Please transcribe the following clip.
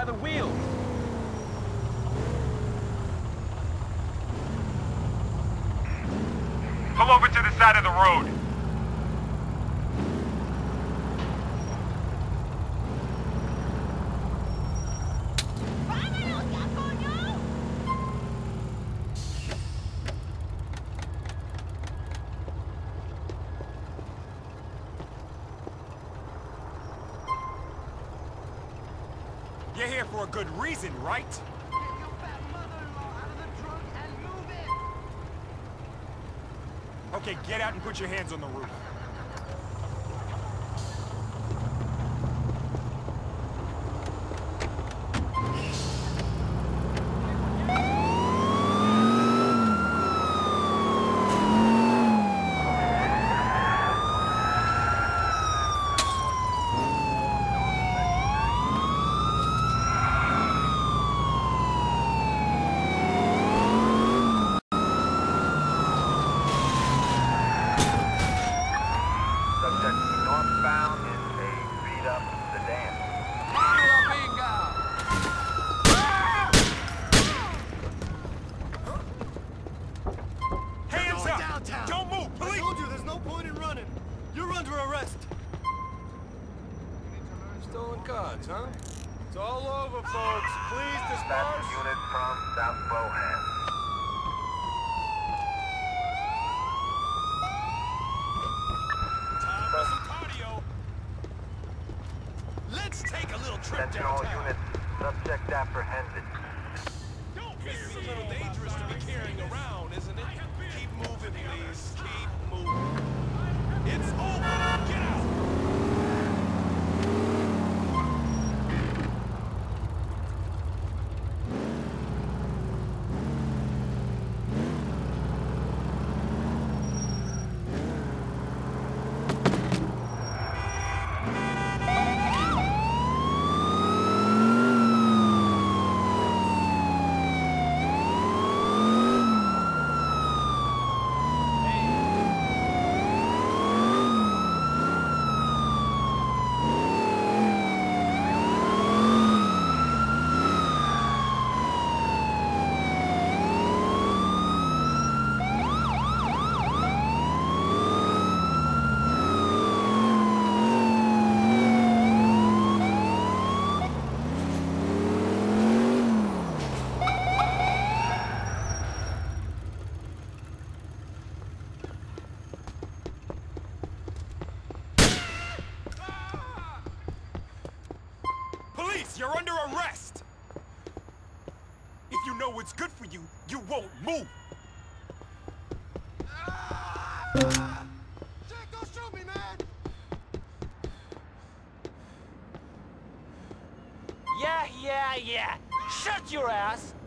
the wheel. Pull over to the side of the road. You're here for a good reason, right? Get your fat mother-in-law out of the trunk and move it! Okay, get out and put your hands on the roof. Northbound in a beat-up sedan. Hands up! Downtown. Don't move, I please! told you there's no point in running. You're under arrest. Stolen cards, huh? It's all over, folks. Please That's disperse. a unit from South Bohan. Time for some cardio. Let's take a little trip Sentinel downtown. unit, subject apprehended. This is a little dangerous to be carrying around, isn't it? Keep moving, please. Keep moving. It's over. Get out. Police, you're under arrest! If you know what's good for you, you won't move! Jack, don't shoot me, man! Yeah. Shut your ass.